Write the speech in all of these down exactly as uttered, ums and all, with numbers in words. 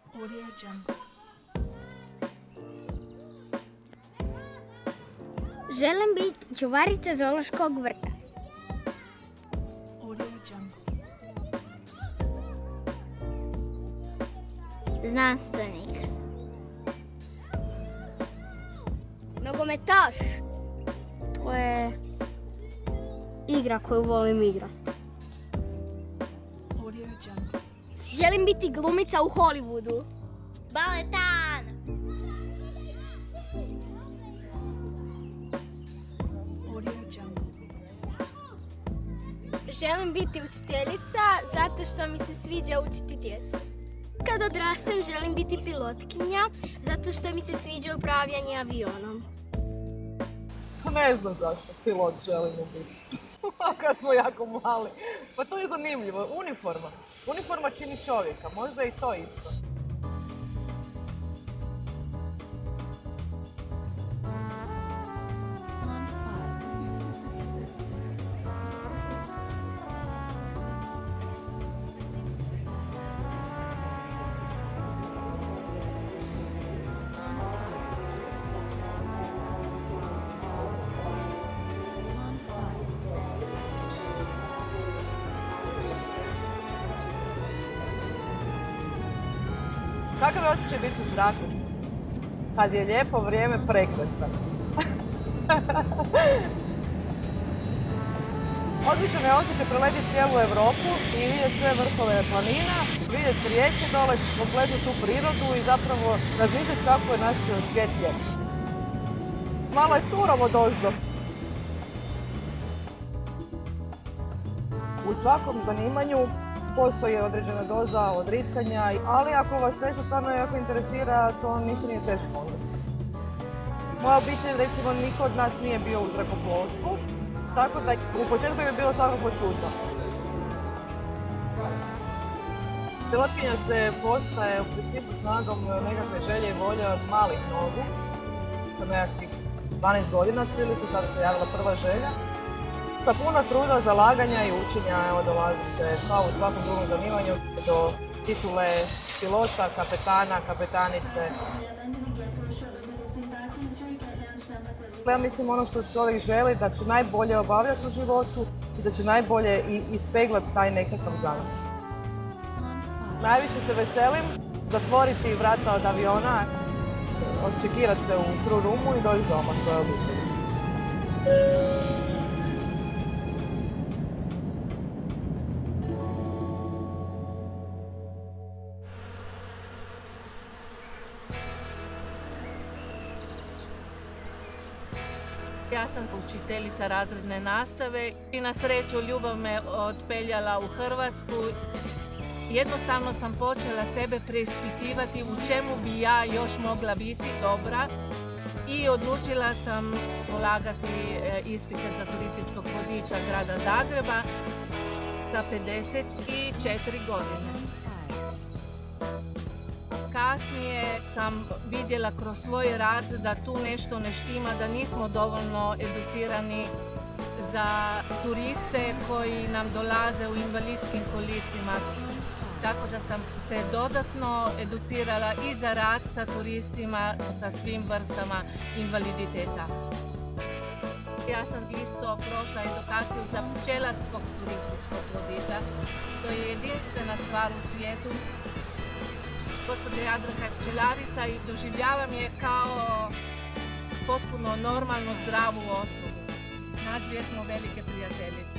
Audio Jungle. Želim biti čuvarica zoološkog vrta. Audio Jungle. Znanstvenik. Nogometaš. To je igra koju volim igrati. Audio Jungle. Želim biti glumica u Hollywoodu. Baletan. Audio Jungle. Želim biti učiteljica zato što mi se sviđa učiti djecu. Kad odrastem želim biti pilotkinja zato što mi se sviđa upravljanje avionom. Ne znam zašto pilot želimo biti. Kad smo jako mali. Pa to je zanimljivo. Uniforma. Uniforma čini čovjeka. Možda i to isto. Kakav je osjećaj biti u zraku? Kad je lijepo vrijeme prekrasno. Odličan je osjećaj preletiti cijelu Europu i vidjeti sve vrhove planina, vidjeti rijeke dole, kompletnu tu prirodu i zapravo razmišljati kako je naš svijet lijep. Malo je surovo dozdo. U svakom zanimanju postoji određena doza odricanja, ali ako vas nešto stvarno jako interesira, to ništa nije teško onda. Moja obitelj, recimo, niko od nas nije bio u zrakoplovstvu, tako da u početku je bilo svakako čudno. Pilotkinja se postaje u principu snagom nekakve želje i volje od malih nogu, sa nekakvih dvanaest godina otprilike, kada se javila prva želja. Sa puno truda, zalaganja i učenja, evo, dolazi se, kao u svakom drugom zanimanju, do titule pilota, kapetana, kapetanice. Ja mislim ono što čovjek želi, da će najbolje obavljati u životu i da će najbolje i ispeglati taj nekakav zanat. Najviše se veselim zatvoriti vrata od aviona, odčekirati se u crew roomu i doći doma svoje obitelji. Ja sam učiteljica razredne nastave i na sreću ljubav me otpeljala u Hrvatsku. Jednostavno sam počela sebe preispitivati u čemu bi ja još mogla biti dobra i odlučila sam polagati ispite za turističkog vodiča grada Zagreba sa pedeset četiri godine. Kasnije sam vidjela kroz svoj rad da tu nešto ne štima, da nismo dovoljno educirani za turiste koji nam dolaze u invalidskim kolicima. Tako da sam se dodatno educirala i za rad sa turistima sa svim vrstama invaliditeta. Ja sam isto prošla edukaciju za pčelarskog turističkog vodiča. To je jedinstvena stvar u svijetu. Gospođa Jadranka je pčelarica i doživljavam je kao potpuno normalno zdravu osobu. Nas dvije smo velike prijateljice.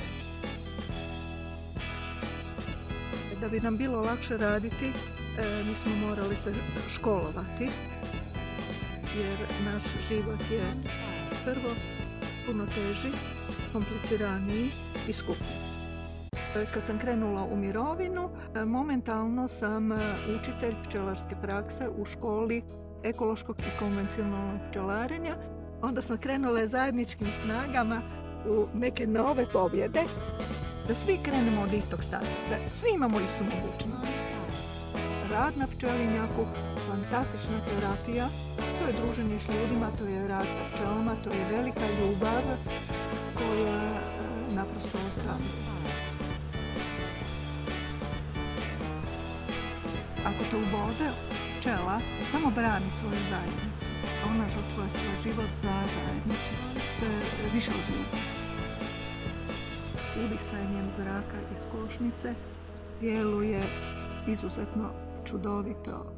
Da bi nam bilo lakše raditi, mi smo morali se školovati, jer naš život je prvo puno teži, kompliciraniji i skuplji. Kad sam krenula u mirovinu, momentalno sam učitelj pčelarske prakse u školi ekološkog i konvencionalnog pčelarenja. Onda sam krenula zajedničkim snagama u neke nove pobjede, da svi krenemo od istog starta, da svi imamo istu mogućnost. Rad na pčelinjaku, fantastična terapija, to je druženje s ljudima, to je rad sa pčelama, to je velika ljubav koja naprosto ozdravljuje. Ako te ubode, pčela samo brani svoju zajednicu, a ona žrtvuje svoj život za zajednicu. To je više od ljubavi. Udisanjem zraka iz košnice djeluje izuzetno čudovito.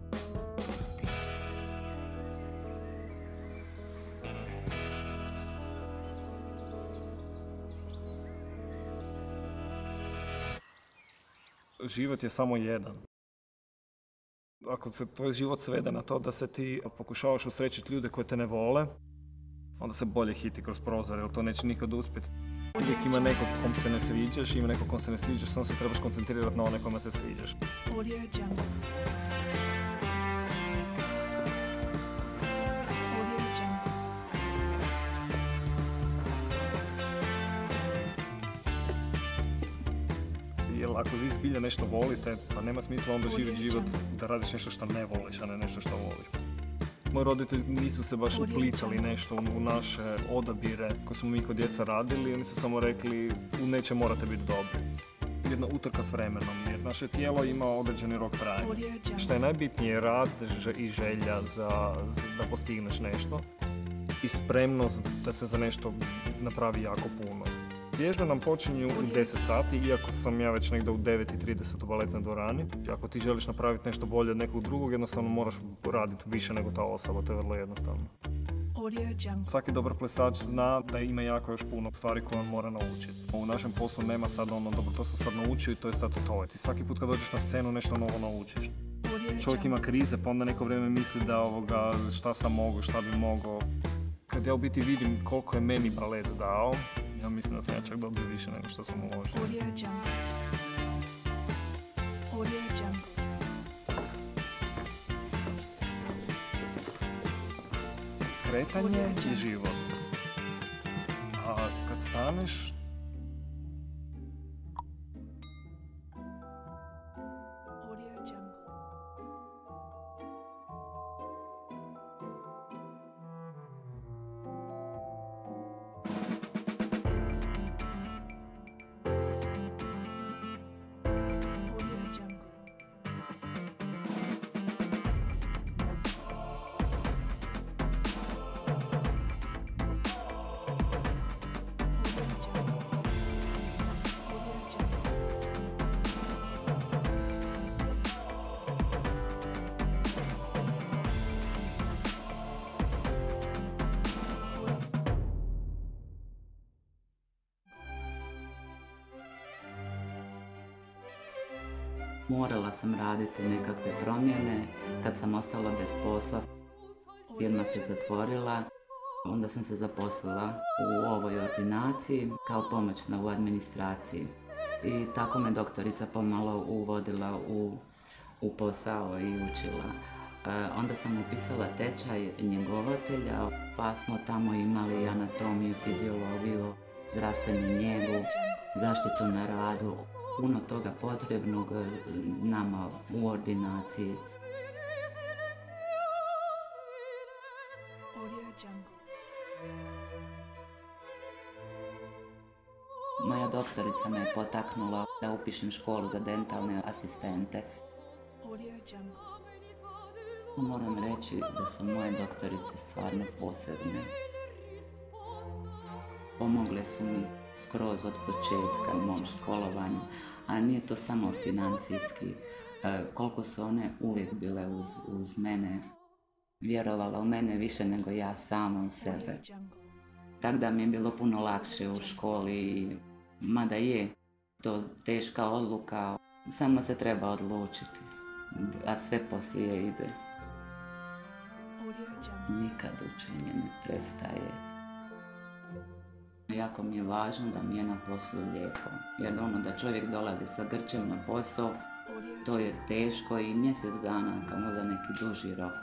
Život je samo jedan. Ako se tvoj život svede na to da se ti pokušavaš usrećiti ljude koje te ne vole, onda se bolje hiti kroz prozor, jer to neće nikad uspjeti. Uvijek ima nekog kom se ne sviđaš, ima nekog kom se ne sviđaš, samo se trebaš koncentrirati na one kojima se sviđaš. Audio Jungle. Audio Jungle. Jer ako vi zbilja nešto volite, pa nema smisla onda živjeti život da radiš nešto što ne voliš, a ne nešto što voliš. Moji roditelji nisu se baš uplitali nešto u naše odabire koje smo mi kod djeca radili, oni su samo rekli u neće morate biti dobri. Jedna utrka s vremenom, jer naše tijelo ima određeni rok trajanja. Što je najbitnije, rad i želja za, za, da postigneš nešto i spremnost da se za nešto napravi jako puno. Vježbe nam počinju u deset sati, iako sam ja već negdje u devet i trideset u baletnoj dvorani. Ako ti želiš napraviti nešto bolje od nekog drugog, jednostavno moraš raditi više nego ta osoba, to je vrlo jednostavno. Audio Jungle. Svaki dobar plesač zna da ima jako još puno stvari koje on mora naučiti. U našem poslu nema sad ono, dobro, to sam sad naučio i to je sad to. Ti svaki put kad dođeš na scenu nešto novo naučiš. Čovjek ima krize, pa onda neko vrijeme misli da ovoga, šta sam mogao, šta bi mogao. Kad ja u biti vidim koliko je meni balet dao, ja mislim da sam ja čak dobio više nego što sam uložio. Audio Jungle. Audio Jungle. Kretanje je život. A kad staneš, Audio Jungle. Audio Jungle. Morala sam raditi nekakve promjene. Kad sam ostala bez posla, firma se zatvorila. Onda sam se zaposlila u ovoj ordinaciji kao pomoćna u administraciji. I tako me doktorica pomalo uvodila u, u posao i učila. E, onda sam upisala tečaj njegovatelja, pa smo tamo imali anatomiju, fiziologiju, zdravstvenu njegu, zaštitu na radu. Puno toga potrebnog nama u ordinaciji. Audio Jungle. Moja doktorica me je potaknula da upišem školu za dentalne asistente. Audio Jungle. Moram reći da su moje doktorice stvarno posebne. Pomogle su mi skroz od početka u mom školovanju, a nije to samo financijski. E, koliko su one uvijek bile uz, uz mene, vjerovala u mene više nego ja sama u sebe. Tako da mi je bilo puno lakše u školi, mada je to teška odluka, samo se treba odlučiti, a sve poslije ide. Nikad učenje ne prestaje. Jako mi je važno da mi je na poslu lijepo, jer ono da čovjek dolazi sa grčem na posao, to je teško i mjesec dana, kao možda neki duži rok.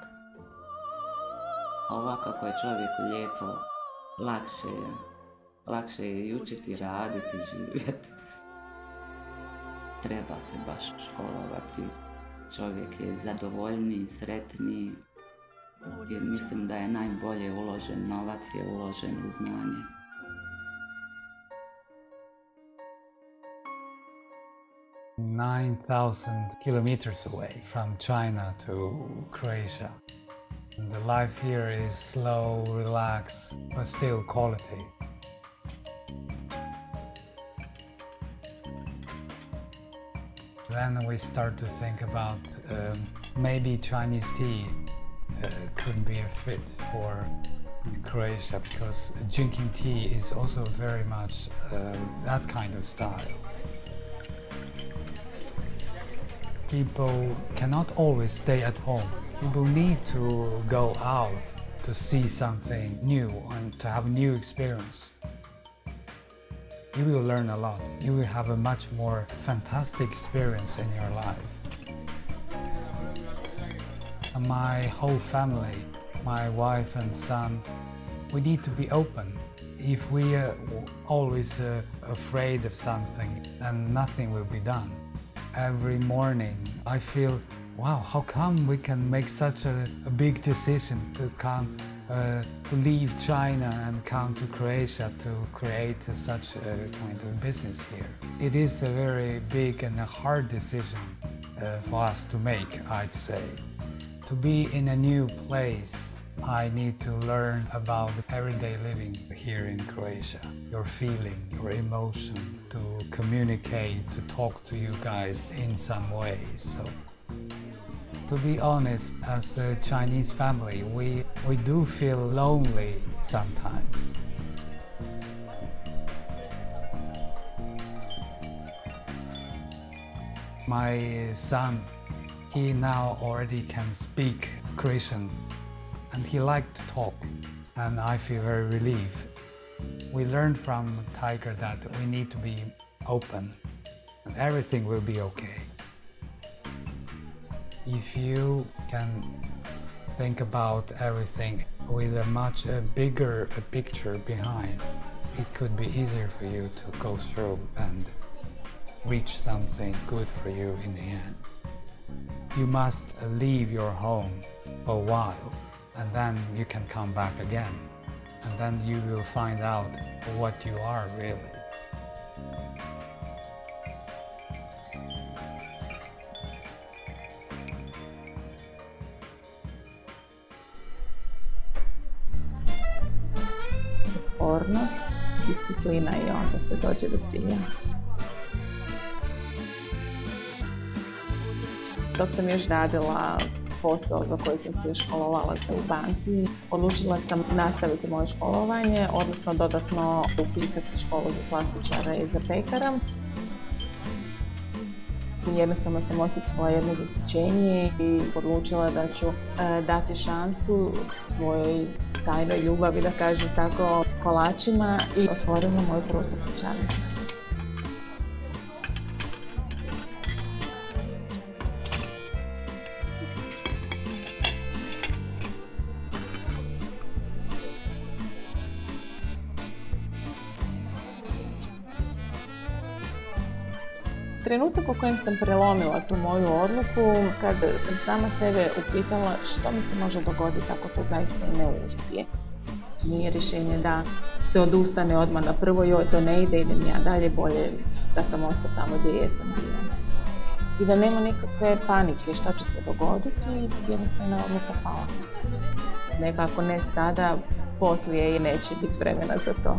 A ovako kako je čovjeku lijepo, lakše je. Lakše je i učiti, raditi, živjeti. Treba se baš školovati. Čovjek je zadovoljniji, sretniji, jer mislim da je najbolje uložen novac je uložen u znanje. nine thousand kilometers away from China to Croatia. And the life here is slow, relaxed, but still quality. Then we start to think about um, maybe Chinese tea uh, could be a fit for Croatia, because drinking tea is also very much uh, that kind of style. People cannot always stay at home. People need to go out to see something new and to have a new experience. You will learn a lot. You will have a much more fantastic experience in your life. And my whole family, my wife and son, we need to be open. If we are always uh, afraid of something, then nothing will be done. Every morning I feel, wow, how come we can make such a, a big decision to come, uh, to leave China and come to Croatia to create a, such a kind of business here. It is a very big and a hard decision uh, for us to make, I'd say. To be in a new place, I need to learn about everyday living here in Croatia. Your feeling, your emotion, to communicate, to talk to you guys in some way. So, to be honest, as a Chinese family, we, we do feel lonely sometimes. My son, he now already can speak Croatian, and he liked to talk, and I feel very relieved. We learned from Tiger that we need to be open, and everything will be okay. If you can think about everything with a much uh, bigger uh, picture behind, it could be easier for you to go through and reach something good for you in the end. You must leave your home for a while, and then you can come back again, and then you will find out what you are really. Upornost, disciplina i onda se dođe do cilja. Dok sam još radila posao za koji sam se školovala u banci, odlučila sam nastaviti moje školovanje, odnosno dodatno upisati školu za slastičara i za pekara. Jednostavno sam osjećala jedno zasićenje i odlučila da ću e, dati šansu svojoj tajnoj ljubavi, da kažem tako, kolačima, i otvorila moju prvu slastičarnicu. Trenutak u kojem sam prelomila tu moju odluku, kad sam sama sebe upitala što mi se može dogoditi ako to zaista i ne uspije. Nije rješenje da se odustane odmah na prvo, joj to ne ide, idem ja dalje, bolje da sam ostao tamo gdje jesam bila. I da nema nikakve panike što će se dogoditi, jednostavno je odluka pala. Nekako ne sada, poslije i neće biti vremena za to.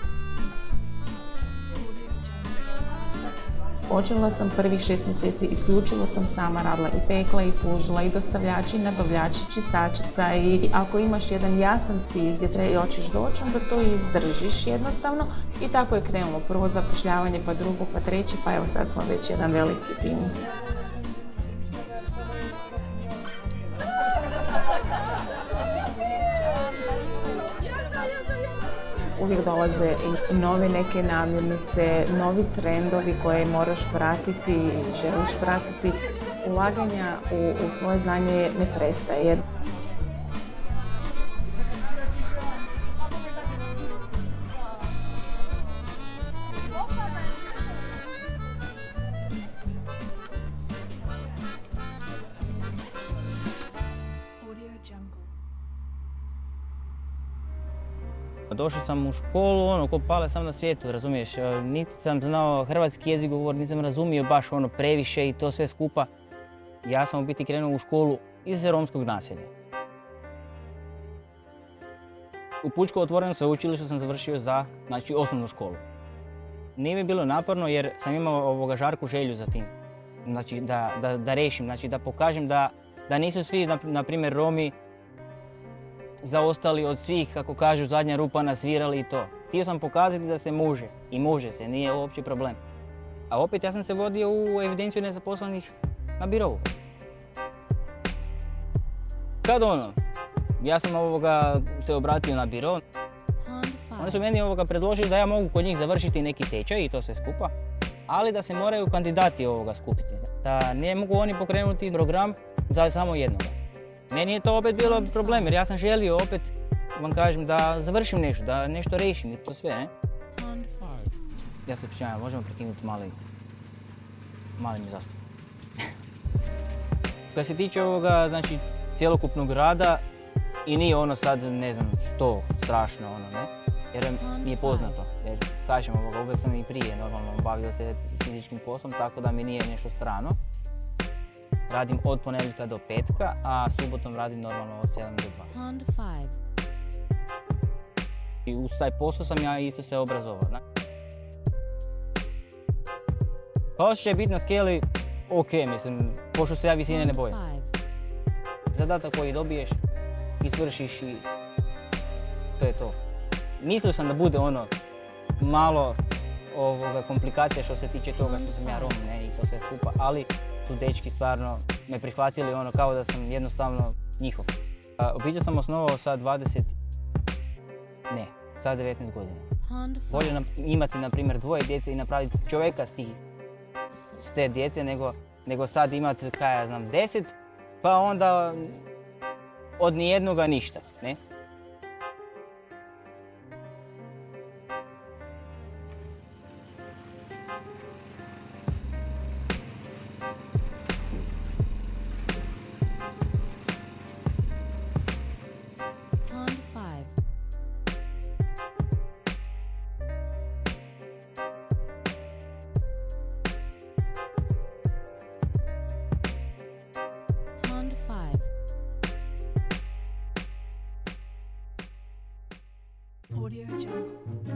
Počela sam prvih šest mjeseci, isključivo sam sama radila i pekla i služila i dostavljači i nabavljači, čistačica, i ako imaš jedan jasan cilj gdje treba hoćeš doći, onda to i izdržiš jednostavno, i tako je krenulo. Prvo zapošljavanje, pa drugo, pa treći, pa evo sad smo već jedan veliki tim. Uvijek dolaze i nove neke namirnice, novi trendovi koje moraš pratiti i želiš pratiti. Ulaganja u, u svoje znanje ne prestaje. Audio Jungle. Došao sam u školu, ono, ko pale sam na svijetu, razumiješ? Niti sam znao hrvatski jezik govor, nisam razumio baš ono previše i to sve skupa. Ja sam u biti krenuo u školu iz romskog naselja. U Pučko otvorenom sveučilištu sam završio za, znači, osnovnu školu. Nije mi bilo naporno jer sam imao ovoga žarku želju za tim. Znači, da, da, da rešim, znači, da pokažem da, da nisu svi, na, na primjer, Romi zaostali od svih, kako kažu, zadnja rupa nasvirali i to. Htio sam pokazati da se može i može se, nije uopće problem. A opet ja sam se vodio u evidenciju nezaposlenih na birovu. Kad ono, ja sam ovoga se obratio na biro, oni su meni ovoga predložili da ja mogu kod njih završiti neki tečaj i to sve skupa, ali da se moraju kandidati ovoga skupiti. Da ne mogu oni pokrenuti program za samo jednoga. Meni je to opet bilo problem jer ja sam želio opet, vam kažem, da završim nešto, da nešto rešim i to sve, ne? Ja se pričavam, možemo prekinuti mali, mali mi zastup. Kad se tiče ovoga, znači, cjelokupnog rada i nije ono sad, ne znam što, strašno, ono, ne? Jer mi je poznato, jer kažem ovoga, uvijek sam i prije normalno bavio se fizičkim poslom, tako da mi nije nešto strano. Radim od ponedjeljka do petka, a subotom radim normalno od sedam do dva. I uz taj posao sam ja isto se obrazovao, ne? Pa osjećaj biti na skeli, ok, mislim, pošto se ja visine ne bojim. Zadatak koji dobiješ, isvršiš i to je to. Mislio sam da bude ono malo ovoga komplikacija što se tiče toga što sam ja Rom, ne, i to sve skupa, ali su dečki stvarno me prihvatili ono kao da sam jednostavno njihov. Obitelj sam osnovao sa dvadeset, ne, sa devetnaest godina. Bolje nam, imati, na primjer, dvoje djece i napraviti čovjeka s, tih, s te djece, nego, nego sad imati, kaj ja znam, deset, pa onda od nijednoga ništa, ne? Audio Jungle.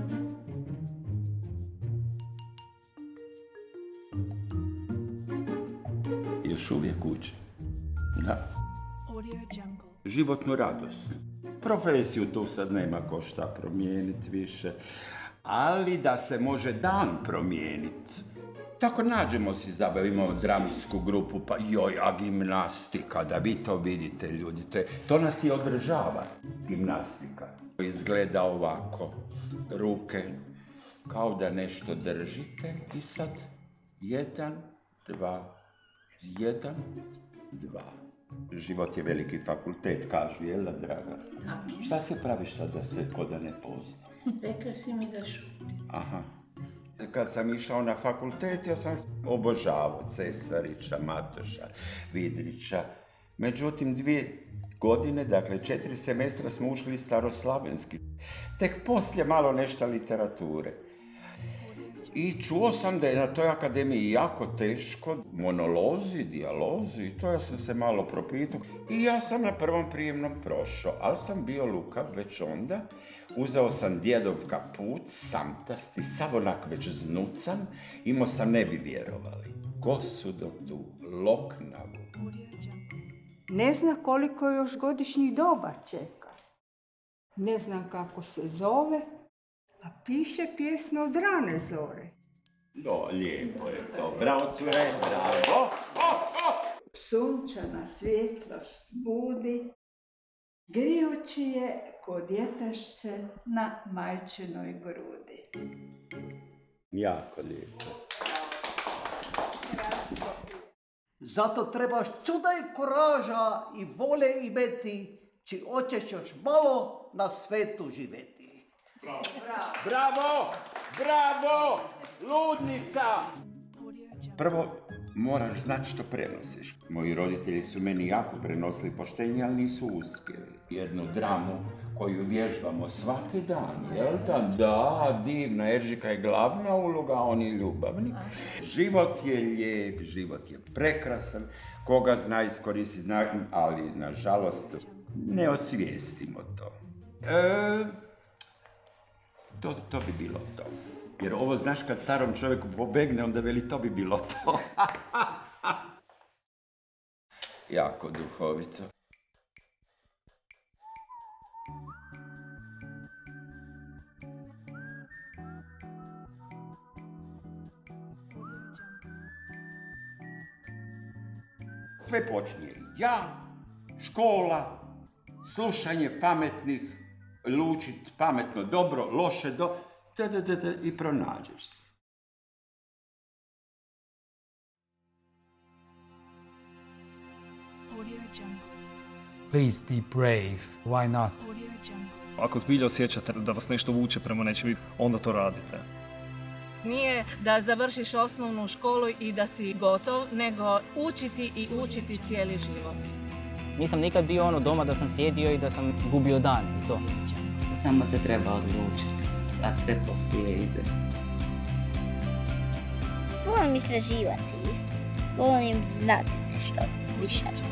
Još uvijek uči. Da. Audio Jungle. Životnu radost. Profesiju tu sad nema ko šta promijeniti više, ali da se može dan promijeniti. Tako nađemo si, zabavimo dramsku grupu, pa joj, a gimnastika, da vi to vidite, ljudi, to, je, to nas i održava, gimnastika. Izgleda ovako, ruke kao da nešto držite i sad jedan, dva, jedan, dva. Život je veliki fakultet, kažu, jel da, draga? Šta se praviš sad da se ko da ne pozna? Rekla si mi da šuti. Aha. Kad sam išao na fakultet, ja sam obožavao Cesarića, Matoša, Vidrića. Međutim, dvije godine, dakle četiri semestra smo ušli staroslavenski. Tek poslije malo nešto literature. I čuo sam da je na toj akademiji jako teško, monolozi, dijalozi, i to ja sam se malo propitao. I ja sam na prvom prijemnom prošao, ali sam bio lukav već onda. Uzeo sam djedov kaput, samtasti, sav onak već znucan, imao sam, ne bi vjerovali, kosu do tu, loknavu. Ne zna koliko još godišnjih doba čeka. Ne znam kako se zove, a piše pjesme od rane zore. Do, lijepo je to. Bravo, cure, bravo. Oh, oh. Sunčana svjetlost budi, grijući je ko djetešce na majčinoj grudi. Jako lijepo. Zato trebaš čuda i koraža i vole imeti, či hoćeš još malo na svetu živeti. Bravo! Bravo! Bravo! Ludnica! Prvo, moraš znati što prenosiš. Moji roditelji su meni jako prenosili poštenje, ali nisu uspjeli. Jednu dramu koju vježbamo svaki dan, jel da? Da, divna, Eržika je glavna uloga, on je ljubavnik. Život je lijep, život je prekrasan, koga zna iskoristiti, ali nažalost ne osvijestimo to. E, to. To bi bilo to. Jer ovo, znaš, kad starom čovjeku pobegne, onda veli to bi bilo to. Jako duhovito. Sve počinje ja, škola, slušanje pametnih, lučit pametno dobro, loše do... Da, da, da, da, i pronađeš se. Please be brave. Why not? Ako zbilja osjećate da vas nešto vuče prema nečem, onda to radite. Nije da završiš osnovnu školu i da si gotov, nego učiti i učiti cijeli život. Nisam nikad bio ono doma da sam sjedio i da sam gubio dan i to. Samo se treba odlučiti, a sve poslije ide. Volim istraživati, volim znati nešto više.